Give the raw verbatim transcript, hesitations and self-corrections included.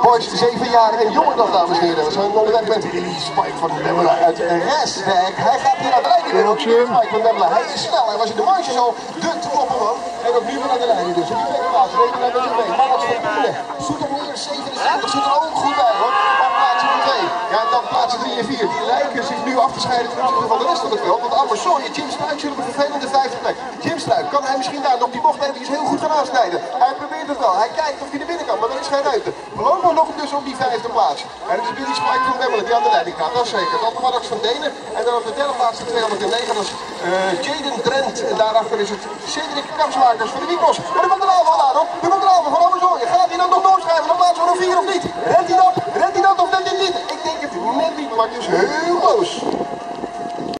Boys zeven jaar en jonger dan, dames en heren. We zijn onderweg met Willy Spike van Bemmelen uit Restwijk. Hij gaat hier naar de leiding. Spike van Bemmelen. Hij is snel. Hij was in de marges al de topperman. En ook nu weer naar de leiding. Dus op die tweede plaats. Reken naar de twee. Mannen van Bielen. Soetermeer zevenenzeventig. Zit er ook goed bij hoor. Op plaats twee. Ja, en dan plaatsen drie en vier. Die lijken zich nu af te scheiden ten opzichte van de rest van het veld. Want Amersoy en Jim Struik zullen op een vervelende vijfde plek. Jim Struik, kan hij misschien daar nog die bocht eventjes heel goed gaan aansnijden? Hij probeert het wel. Hij kijkt of hij er binnen kan, maar er is geen ruimte. Voorlopig nog dus op die vijfde plaats. En het is Willy Spike van Bemmelen die aan de leiding gaat. Dat is zeker. Dat is Marx van Denen. En dan op de derde plaats de tweehonderdnegen. Dat is uh, Jaden Drent. En daarachter is het Cedric Kapsmakers van de Wiekos. En er komt een aanval aan hoor. Er komt een aanval van Amersoy. Gaat hij dan nog doorschrijven? Dan plaatsen we nog vier of niet? Rent hij dat? Rent hij dat of net niet? Ik denk het net niet, maar het is heel boos.